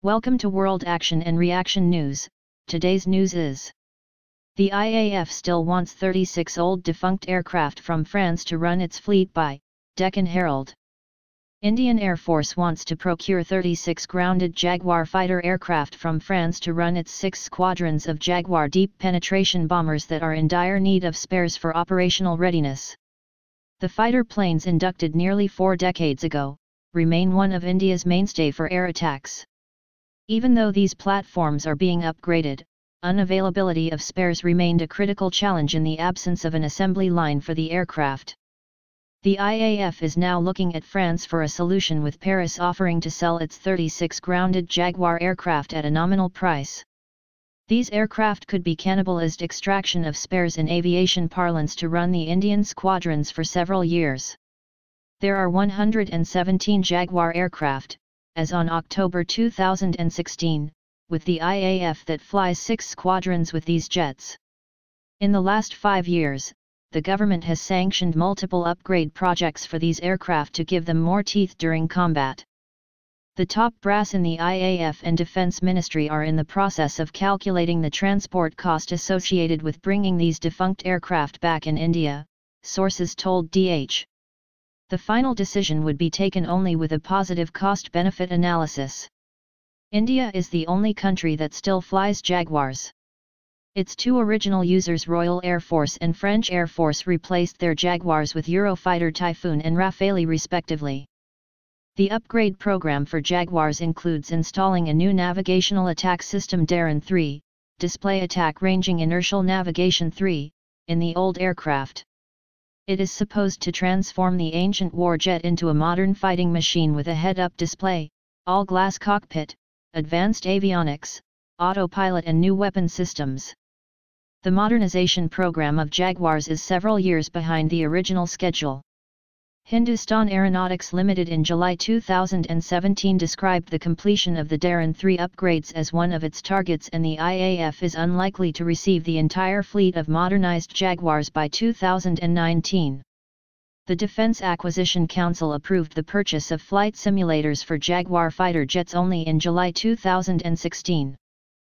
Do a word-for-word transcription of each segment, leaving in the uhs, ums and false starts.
Welcome to World Action and Reaction News. Today's news is: the I A F still wants thirty-six old defunct aircraft from France to run its fleet by Deccan Herald. Indian Air Force wants to procure thirty-six grounded Jaguar fighter aircraft from France to run its six squadrons of Jaguar deep penetration bombers that are in dire need of spares for operational readiness. The fighter planes, inducted nearly four decades ago, remain one of India's mainstay for air attacks. Even though these platforms are being upgraded, unavailability of spares remained a critical challenge in the absence of an assembly line for the aircraft. The I A F is now looking at France for a solution, with Paris offering to sell its thirty-six grounded Jaguar aircraft at a nominal price. These aircraft could be cannibalized extraction of spares in aviation parlance to run the Indian squadrons for several years. There are one hundred seventeen Jaguar aircraft, as on October two thousand sixteen, with the I A F that flies six squadrons with these jets. In the last five years, the government has sanctioned multiple upgrade projects for these aircraft to give them more teeth during combat. The top brass in the I A F and Defense Ministry are in the process of calculating the transport cost associated with bringing these defunct aircraft back in India, sources told D H. The final decision would be taken only with a positive cost-benefit analysis. India is the only country that still flies Jaguars. Its two original users, Royal Air Force and French Air Force, replaced their Jaguars with Eurofighter Typhoon and Rafale respectively. The upgrade program for Jaguars includes installing a new navigational attack system Darren three, display attack ranging inertial navigation three, in the old aircraft. It is supposed to transform the ancient warjet into a modern fighting machine with a head-up display, all-glass cockpit, advanced avionics, autopilot and new weapon systems. The modernization program of Jaguars is several years behind the original schedule. Hindustan Aeronautics Limited in July two thousand seventeen described the completion of the Darren three upgrades as one of its targets, and the I A F is unlikely to receive the entire fleet of modernized Jaguars by two thousand nineteen. The Defense Acquisition Council approved the purchase of flight simulators for Jaguar fighter jets only in July two thousand sixteen.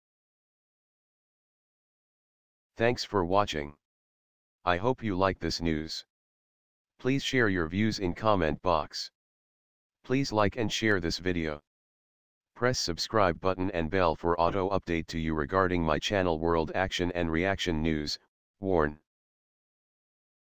Thanks for watching. I hope you like this news. Please share your views in comment box. Please like and share this video. Press subscribe button and bell for auto update to you regarding my channel World Action and Reaction News. Warn.